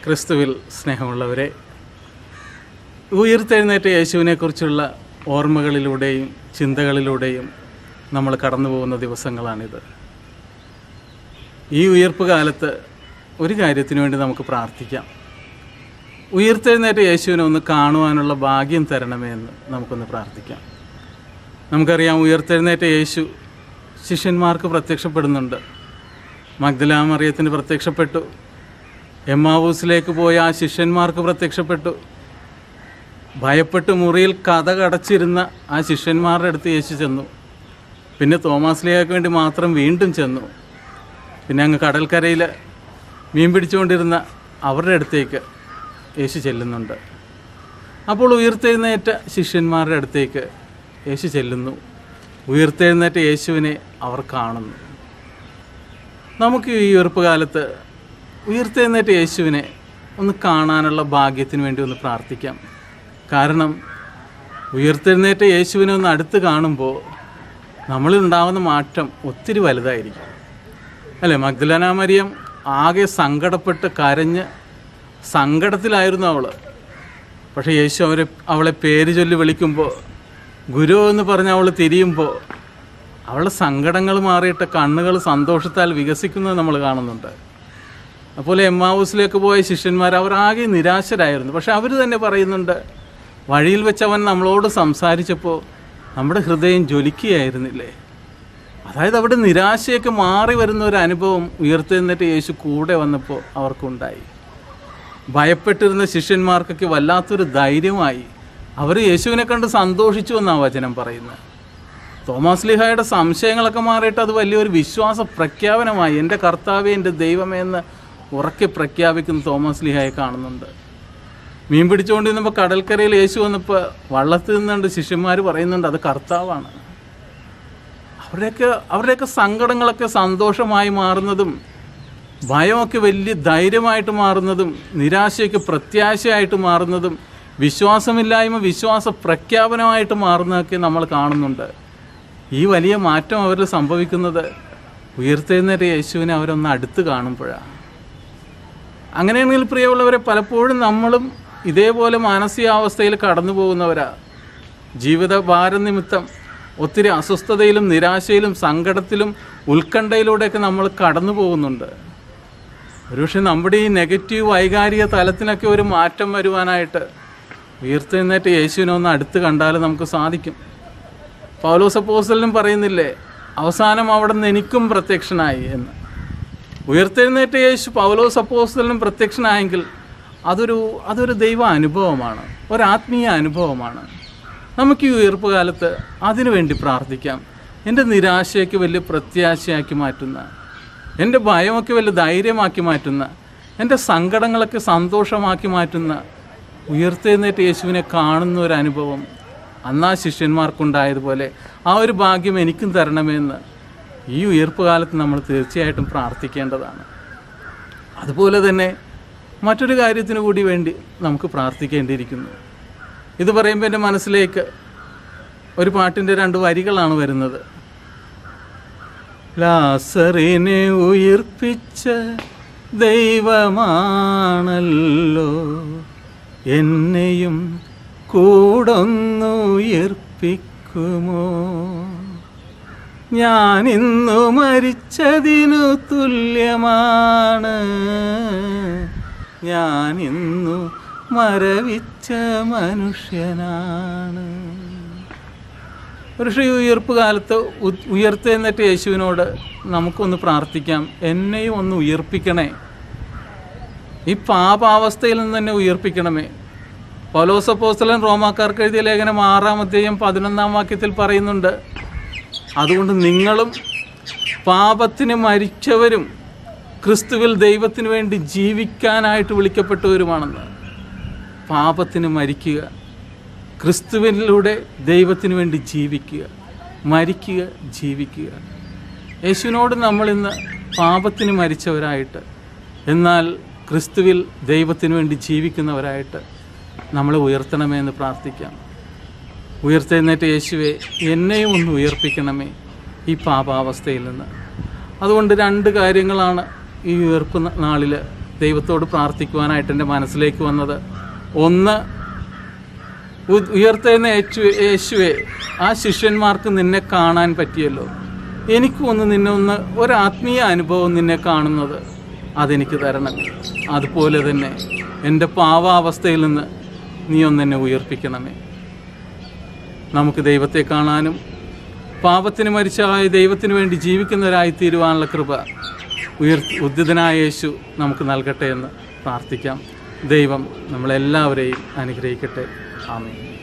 ക്രിസ്തുവിൽ സ്നേഹമുള്ളവരെ, ഉയിർത്തെഴുന്നേറ്റ യേശുവിനെക്കുറിച്ചുള്ള ഓർമ്മകളിലൂടെയും ചിന്തകളിലൂടെയും നമ്മൾ കടന്നു പോകുന്ന ദിവസങ്ങളാണിത്. ഈ ഉയിർപ്പ് കാലത്ത് ഒരു കാര്യത്തിനു വേണ്ടി നമുക്ക് പ്രാർത്ഥിക്കാം. ഉയിർത്തെഴുന്നേറ്റ യേശുവിനെ ഒന്ന് കാണുവാനുള്ള ഭാഗ്യം തരണമേ എന്ന് നമുക്കൊന്ന് പ്രാർത്ഥിക്കാം. നമുക്കറിയാം, ഉയിർത്തെഴുന്നേറ്റ യേശു ശിഷ്യന്മാർക്ക് പ്രത്യക്ഷപ്പെടുന്നുണ്ട്. മഗ്ദല മറിയത്തിന് പ്രത്യക്ഷപ്പെട്ടു. എമ്മാവൂസിലേക്ക് പോയ ആ ശിഷ്യന്മാർക്ക് പ്രത്യക്ഷപ്പെട്ടു. ഭയപ്പെട്ട് മുറിയിൽ കതകടച്ചിരുന്ന ആ ശിഷ്യന്മാരുടെ അടുത്ത് യേശു ചെന്നു. പിന്നെ തോമാസ്ലിയായ്ക്ക് വേണ്ടി മാത്രം വീണ്ടും ചെന്നു. പിന്നെ അങ്ങ് കടൽക്കരയിൽ മീൻ പിടിച്ചുകൊണ്ടിരുന്ന അവരുടെ അടുത്തേക്ക് യേശു ചെല്ലുന്നുണ്ട്. അപ്പോൾ ഉയിർത്തെഴുന്നേറ്റ ശിഷ്യന്മാരുടെ അടുത്തേക്ക് യേശു ചെല്ലുന്നു. ഉയിർത്തെഴുന്നേറ്റ യേശുവിനെ അവർ കാണുന്നു. നമുക്ക് ഈ ഉയിർപ്പ് കാലത്ത് ഉയിർത്തെഴുന്നേറ്റ യേശുവിനെ ഒന്ന് കാണാനുള്ള ഭാഗ്യത്തിന് വേണ്ടി ഒന്ന് പ്രാർത്ഥിക്കാം. കാരണം ഉയിർത്തെഴുന്നേറ്റ യേശുവിനെ ഒന്ന് അടുത്ത് കാണുമ്പോൾ നമ്മളിലുണ്ടാകുന്ന മാറ്റം ഒത്തിരി വലുതായിരിക്കും, അല്ലേ? മഗ്ദലന മറിയം ആകെ സങ്കടപ്പെട്ട് കരഞ്ഞ് സങ്കടത്തിലായിരുന്നു അവൾ. പക്ഷേ യേശു അവളെ പേര് ചൊല്ലി വിളിക്കുമ്പോൾ, ഗുരു എന്ന് പറഞ്ഞ് അവൾ തിരിയുമ്പോൾ അവളുടെ സങ്കടങ്ങൾ മാറിയിട്ട് കണ്ണുകൾ സന്തോഷത്താൽ വികസിക്കുന്നത് നമ്മൾ കാണുന്നുണ്ട്. അതുപോലെ എമ്മാവൂസിലേക്ക് പോയ ശിഷ്യന്മാർ അവരാകെ നിരാശരായിരുന്നു. പക്ഷെ അവർ തന്നെ പറയുന്നുണ്ട്, വഴിയിൽ വെച്ച് അവൻ നമ്മളോട് സംസാരിച്ചപ്പോൾ നമ്മുടെ ഹൃദയം ജ്വലിക്കുകയായിരുന്നില്ലേ? അതായത് അവിടെ നിരാശയൊക്കെ മാറി വരുന്ന ഒരു അനുഭവം ഉയിർത്തെഴുന്നേറ്റ് യേശു കൂടെ വന്നപ്പോൾ അവർക്കുണ്ടായി. ഭയപ്പെട്ടിരുന്ന ശിഷ്യന്മാർക്കൊക്കെ വല്ലാത്തൊരു ധൈര്യമായി. അവർ യേശുവിനെ കണ്ട് സന്തോഷിച്ചു എന്നാണ് വചനം പറയുന്നത്. തോമാസ്ലിഹായുടെ സംശയങ്ങളൊക്കെ മാറിയിട്ട് അത് വലിയൊരു വിശ്വാസ പ്രഖ്യാപനമായി. എൻ്റെ കർത്താവേ, എൻ്റെ ദൈവമേ എന്ന് ഉറക്കെ പ്രഖ്യാപിക്കുന്ന തോമാസ്ലിഹായെ കാണുന്നുണ്ട്. മീൻ പിടിച്ചുകൊണ്ടിരുന്നപ്പോൾ കടൽക്കരയിൽ യേശു വന്നപ്പോൾ വള്ളത്തിൽ നിന്നുകൊണ്ട് ശിഷ്യന്മാർ പറയുന്നുണ്ട് അത് കർത്താവാണ്. അവരുടെയൊക്കെ സങ്കടങ്ങളൊക്കെ സന്തോഷമായി മാറുന്നതും ഭയമൊക്കെ വലിയ ധൈര്യമായിട്ട് മാറുന്നതും നിരാശയ്ക്ക് പ്രത്യാശയായിട്ട് മാറുന്നതും വിശ്വാസമില്ലായ്മ വിശ്വാസ പ്രഖ്യാപനമായിട്ട് മാറുന്നതൊക്കെ നമ്മൾ കാണുന്നുണ്ട്. ഈ വലിയ മാറ്റം അവരിൽ സംഭവിക്കുന്നത് ഉയിർത്തെഴുന്നേറ്റ യേശുവിനെ അവരൊന്ന് അടുത്ത് കാണുമ്പോഴാണ്. അങ്ങനെയാണെങ്കിൽ പ്രിയമുള്ളവരെ, പലപ്പോഴും നമ്മളും ഇതേപോലെ മാനസികാവസ്ഥയിൽ കടന്നു പോകുന്നവരാ. ജീവിത ഭാരം നിമിത്തം ഒത്തിരി അസ്വസ്ഥതയിലും നിരാശയിലും സങ്കടത്തിലും ഉത്കണ്ഠയിലൂടെയൊക്കെ നമ്മൾ കടന്നു പോകുന്നുണ്ട്. ഒരുപക്ഷെ നമ്മുടെ ഈ നെഗറ്റീവ് വൈകാരിക തലത്തിനൊക്കെ ഒരു മാറ്റം വരുവാനായിട്ട് ഉയിർത്തെഴുന്നേറ്റ യേശുവിനെ ഒന്ന് അടുത്ത് കണ്ടാൽ നമുക്ക് സാധിക്കും. പൗലോസ് അപ്പോസ്തലനും പറയുന്നില്ലേ, അവസാനം അവിടെ നിന്ന് എനിക്കും പ്രത്യക്ഷനായി എന്ന്. ഉയിർത്തെഴുന്നേറ്റ യേശു പൗലോസ് അപ്പോസ്തലനും പ്രത്യക്ഷനായെങ്കിൽ അതൊരു ദൈവ അനുഭവമാണ്, ഒരാത്മീയ അനുഭവമാണ്. നമുക്ക് ഈ ഉയിർപ്പ് കാലത്ത് അതിനു വേണ്ടി പ്രാർത്ഥിക്കാം. എൻ്റെ നിരാശയൊക്കെ വലിയ പ്രത്യാശയാക്കി മാറ്റുന്ന, എൻ്റെ ഭയമൊക്കെ വലിയ ധൈര്യമാക്കി മാറ്റുന്ന, എൻ്റെ സങ്കടങ്ങളൊക്കെ സന്തോഷമാക്കി മാറ്റുന്ന ഉയിർത്തെഴുന്നേറ്റ യേശുവിനെ കാണുന്ന ഒരു അനുഭവം അന്നാ ശിഷ്യന്മാർക്കുണ്ടായതുപോലെ ആ ഒരു ഭാഗ്യം എനിക്കും തരണമെന്ന് ഈ ഉയിർപ്പ് കാലത്ത് നമ്മൾ തീർച്ചയായിട്ടും പ്രാർത്ഥിക്കേണ്ടതാണ്. അതുപോലെ തന്നെ മറ്റൊരു കാര്യത്തിന് കൂടി വേണ്ടി നമുക്ക് പ്രാർത്ഥിക്കേണ്ടിയിരിക്കുന്നു. ഇത് പറയുമ്പോൾ എൻ്റെ മനസ്സിലേക്ക് ഒരു പാട്ടിൻ്റെ 2 വരികളാണ് വരുന്നത്. ലാസറിനെ ഉയിർപ്പിച്ച ദൈവമാണല്ലോ എന്നെയും കൂടൊന്നുയർപ്പിക്കുമോ? ഞാനിന്നു മരിച്ചതിനു തുല്യമാണ്, ഞാനിന്നു മരവിച്ച മനുഷ്യനാണ്. പക്ഷേ ഈ ഉയിർപ്പ് കാലത്ത് ഉയിർത്തെഴുന്നേറ്റ യേശുവിനോട് നമുക്കൊന്ന് പ്രാർത്ഥിക്കാം, എന്നെയും ഒന്ന് ഉയിർപ്പിക്കണേ, ഈ പാപാവസ്ഥയിൽ നിന്ന് തന്നെ ഉയിർപ്പിക്കണമേ. പൗലോസ് അപ്പോസ്തലൻ റോമാക്കാർക്ക് എഴുതിയ ലേഖനം 6-ാം അധ്യായം 11-ാം വാക്യത്തിൽ പറയുന്നുണ്ട്, അതുകൊണ്ട് നിങ്ങളും പാപത്തിന് മരിച്ചവരും ക്രിസ്തുവിൽ ദൈവത്തിന് വേണ്ടി ജീവിക്കാനായിട്ട് വിളിക്കപ്പെട്ടവരുമാണെന്ന്. പാപത്തിന് മരിക്കുക, ക്രിസ്തുവിലൂടെ ദൈവത്തിന് വേണ്ടി ജീവിക്കുക, മരിക്കുക, ജീവിക്കുക. യേശുവിനോട് നമ്മളിന്ന് പാപത്തിന് മരിച്ചവരായിട്ട്, എന്നാൽ ക്രിസ്തുവിൽ ദൈവത്തിന് വേണ്ടി ജീവിക്കുന്നവരായിട്ട് നമ്മളെ ഉയർത്തണമേ എന്ന് പ്രാർത്ഥിക്കാം. ഉയർത്തെഴുന്നേറ്റ യേശുവെ, എന്നെയും ഒന്ന് ഉയർപ്പിക്കണമേ ഈ പാപാവസ്ഥയിൽ നിന്ന്. അതുകൊണ്ട് 2 കാര്യങ്ങളാണ് ഈ ഉയർപ്പ് നാളിൽ ദൈവത്തോട് പ്രാർത്ഥിക്കുവാനായിട്ട് എൻ്റെ മനസ്സിലേക്ക് വന്നത്. ഒന്ന്, ഉയർത്തെഴുന്ന യേശുവേ, ആ ശിഷ്യന്മാർക്ക് നിന്നെ കാണാൻ പറ്റിയല്ലോ, എനിക്കും ഒന്ന് ഒരാത്മീയ അനുഭവം നിന്നെ കാണുന്നത് അതെനിക്ക് തരണം. അതുപോലെ തന്നെ എൻ്റെ പാവാവസ്ഥയിൽ നിന്ന് നീ ഒന്നെന്നെ ഉയർപ്പിക്കണമേ. നമുക്ക് ദൈവത്തെ കാണാനും പാപത്തിന് മരിച്ചതായ ദൈവത്തിന് വേണ്ടി ജീവിക്കുന്നവരായി തീരുവാനുള്ള കൃപ ഉദ്ധിതനായ യേശു നമുക്ക് നൽകട്ടെ എന്ന് പ്രാർത്ഥിക്കാം. ദൈവം നമ്മളെല്ലാവരെയും അനുഗ്രഹിക്കട്ടെ. ആമേൻ.